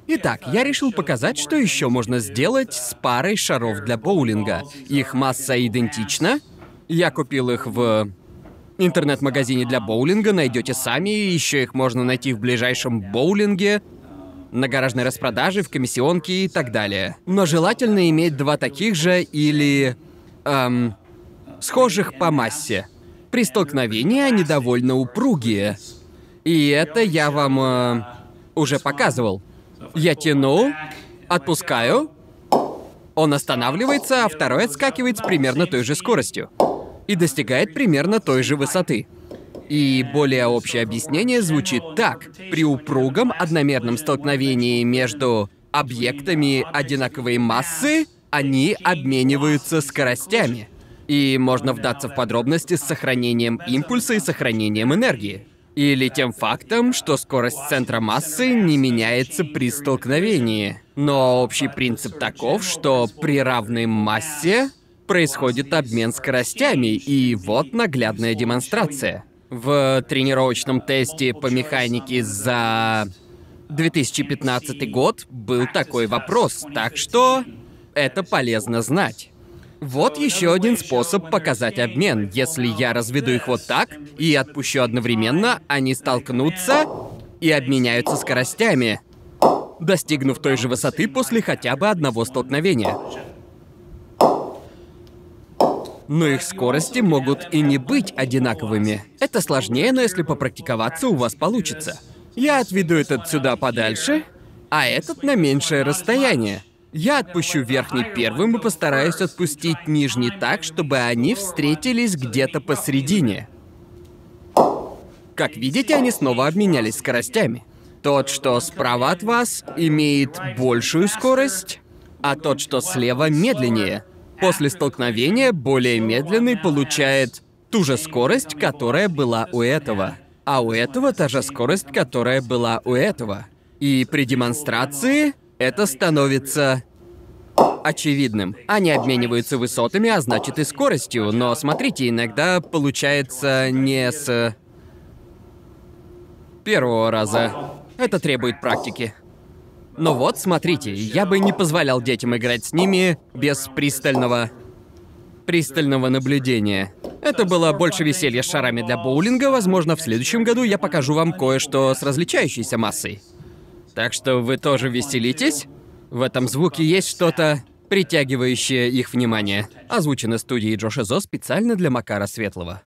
Итак, я решил показать, что еще можно сделать с парой шаров для боулинга. Их масса идентична. Я купил их в интернет-магазине для боулинга, найдете сами, еще их можно найти в ближайшем боулинге, на гаражной распродаже, в комиссионке и так далее. Но желательно иметь два таких же или... схожих по массе. При столкновении они довольно упругие. И это я вам уже показывал. Я тяну, отпускаю, он останавливается, а второй отскакивает с примерно той же скоростью. И достигает примерно той же высоты. И более общее объяснение звучит так. При упругом одномерном столкновении между объектами одинаковой массы, они обмениваются скоростями. И можно вдаться в подробности с сохранением импульса и сохранением энергии. Или тем фактом, что скорость центра массы не меняется при столкновении. Но общий принцип таков, что при равной массе происходит обмен скоростями, и вот наглядная демонстрация. В тренировочном тесте по механике за 2015 год был такой вопрос, так что это полезно знать. Вот еще один способ показать обмен. Если я разведу их вот так и отпущу одновременно, они столкнутся и обменяются скоростями, достигнув той же высоты после хотя бы одного столкновения. Но их скорости могут и не быть одинаковыми. Это сложнее, но если попрактиковаться, у вас получится. Я отведу этот сюда подальше, а этот на меньшее расстояние. Я отпущу верхний первым и постараюсь отпустить нижний так, чтобы они встретились где-то посередине. Как видите, они снова обменялись скоростями. Тот, что справа от вас, имеет большую скорость, а тот, что слева, медленнее. После столкновения более медленный получает ту же скорость, которая была у этого. А у этого та же скорость, которая была у этого. И при демонстрации это становится очевидным. Они обмениваются высотами, а значит и скоростью. Но смотрите, иногда получается не с первого раза. Это требует практики. Но вот, смотрите, я бы не позволял детям играть с ними без пристального наблюдения. Это было больше веселья с шарами для боулинга. Возможно, в следующем году я покажу вам кое-что с различающейся массой. Так что вы тоже веселитесь. В этом звуке есть что-то, притягивающее их внимание. Озвучено студией Джоша Зо специально для Макара Светлого.